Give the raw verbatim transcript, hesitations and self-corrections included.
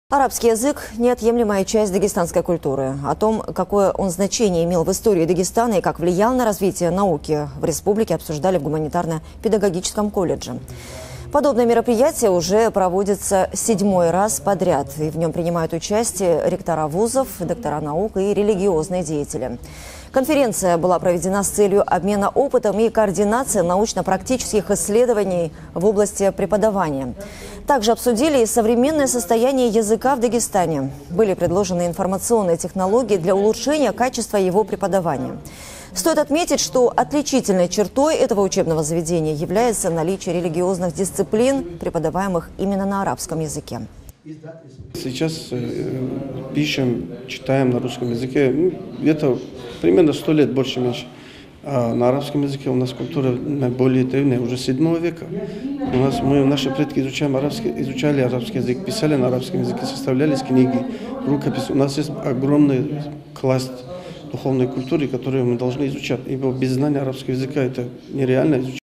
Арабский язык – неотъемлемая часть дагестанской культуры. О том, какое он значение имел в истории Дагестана и как влиял на развитие науки в республике, обсуждали в гуманитарно-педагогическом колледже. Подобное мероприятие уже проводится седьмой раз подряд, и в нем принимают участие ректора вузов, доктора наук и религиозные деятели. Конференция была проведена с целью обмена опытом и координации научно-практических исследований в области преподавания. Также обсудили и современное состояние языка в Дагестане. Были предложены информационные технологии для улучшения качества его преподавания. Стоит отметить, что отличительной чертой этого учебного заведения является наличие религиозных дисциплин, преподаваемых именно на арабском языке. Сейчас э, пишем, читаем на русском языке, ну, где-то примерно сто лет, больше-меньше. А на арабском языке у нас культура более древняя, уже седьмого века. У нас, мы, наши предки изучаем арабский, изучали арабский язык, писали на арабском языке, составлялись книги, рукописи. У нас есть огромный класс духовной культуры, которую мы должны изучать, ибо без знания арабского языка это нереально изучать.